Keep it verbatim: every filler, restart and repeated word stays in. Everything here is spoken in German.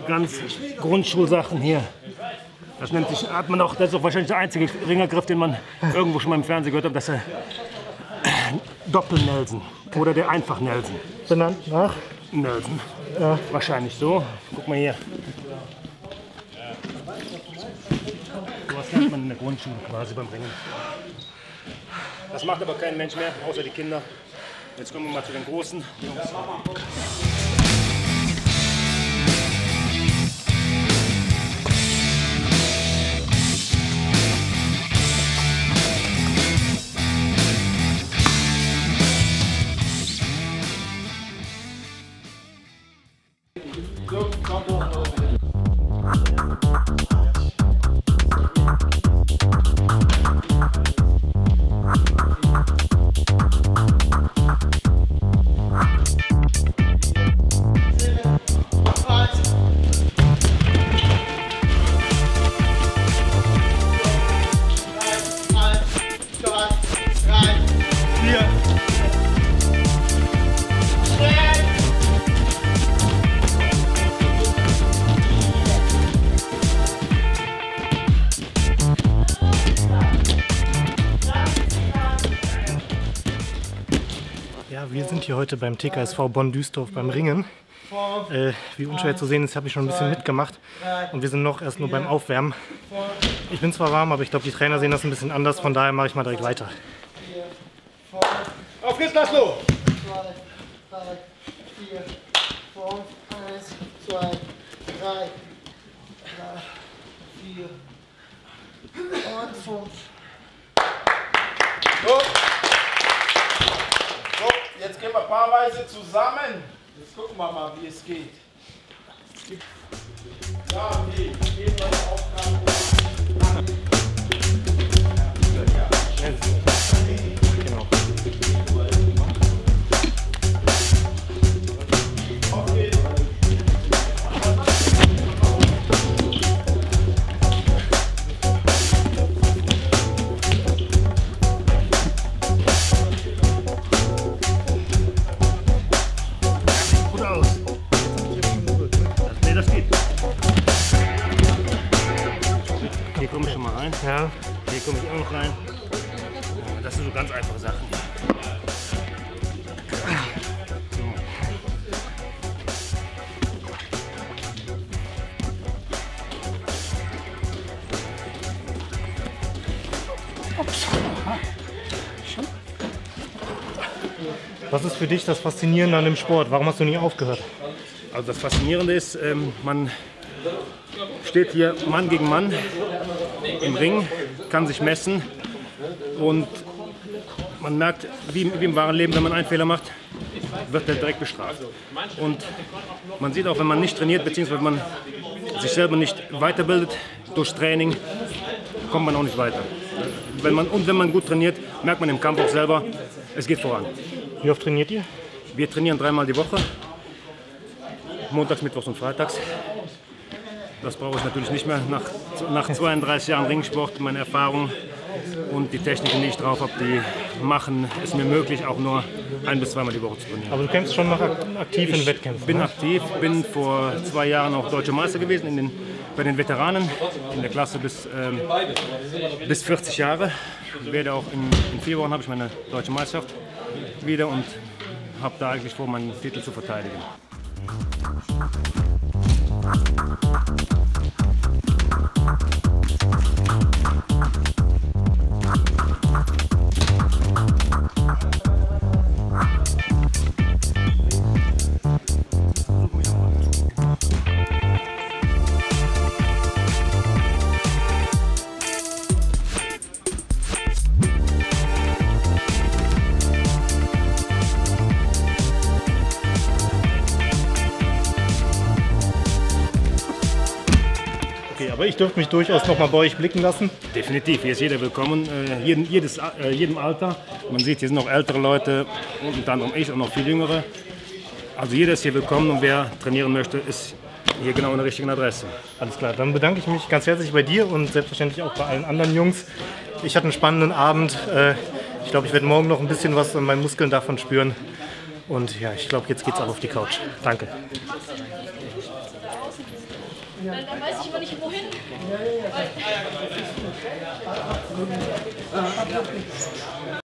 ganz Grundschulsachen hier. Das nennt sich, hat man auch, das ist auch wahrscheinlich der einzige Ringergriff, den man irgendwo schon mal im Fernsehen gehört hat, dass er Doppel-Nelson oder der Einfach-Nelson. Benannt nach? Nelson. Ja. Wahrscheinlich so. Guck mal hier. So was lernt man in der Grundschule quasi beim Ringen. Das macht aber kein Mensch mehr, außer die Kinder. Jetzt kommen wir mal zu den großen Jungs. Ja, wir sind hier heute beim T K S V Bonn-Duisdorf beim Ringen. Äh, wie unschwer zu sehen ist, habe ich schon ein bisschen mitgemacht und wir sind noch erst nur beim Aufwärmen. Ich bin zwar warm, aber ich glaube, die Trainer sehen das ein bisschen anders, von daher mache ich mal direkt weiter. Auf geht's, Laszlo! zwei, drei, vier, fünf, eins, zwei, drei, drei, vier und fünf. So. So, jetzt gehen wir paarweise zusammen. Jetzt gucken wir mal, wie es geht. Ja, okay. Gehen wir die Aufgaben. Genau. Hier komme ich schon mal rein. Ja. Hier komme ich auch noch rein. Das sind so ganz einfache Sachen. Was ist für dich das Faszinierende an dem Sport? Warum hast du nie aufgehört? Also das Faszinierende ist, ähm, man steht hier Mann gegen Mann im Ring, kann sich messen und man merkt, wie, wie im wahren Leben, wenn man einen Fehler macht, wird er direkt bestraft. Und man sieht auch, wenn man nicht trainiert, beziehungsweise wenn man sich selber nicht weiterbildet durch Training, kommt man auch nicht weiter. Wenn man, und wenn man gut trainiert, merkt man im Kampf auch selber, es geht voran. Wie oft trainiert ihr? Wir trainieren dreimal die Woche, montags, mittwochs und freitags. Das brauche ich natürlich nicht mehr. Nach, nach zweiunddreißig Jahren Ringsport, meine Erfahrung und die Techniken, die ich drauf habe, die machen es mir möglich, auch nur ein- bis zweimal die Woche zu trainieren. Aber du kämpfst schon noch aktiv in Ich Wettkämpfen. bin ne? aktiv, bin vor zwei Jahren auch Deutscher Meister gewesen in den, bei den Veteranen in der Klasse bis, ähm, bis vierzig Jahre. Werde auch in, in vier Wochen habe ich meine Deutsche Meisterschaft wieder und habe da eigentlich vor, meinen Titel zu verteidigen. Okay, aber ich dürfte mich durchaus noch mal bei euch blicken lassen. Definitiv, hier ist jeder willkommen, äh, jeden, jedes, äh, jedem Alter. Man sieht, hier sind noch ältere Leute, unter anderem ich und noch viel jüngere. Also jeder ist hier willkommen und wer trainieren möchte, ist hier genau an der richtigen Adresse. Alles klar, dann bedanke ich mich ganz herzlich bei dir und selbstverständlich auch bei allen anderen Jungs. Ich hatte einen spannenden Abend. Äh, ich glaube, ich werde morgen noch ein bisschen was an meinen Muskeln davon spüren. Und ja, ich glaube, jetzt geht's auch auf die Couch. Danke. draußen. Dann, dann weiß ich immer nicht, wohin. Ja, ja, ja.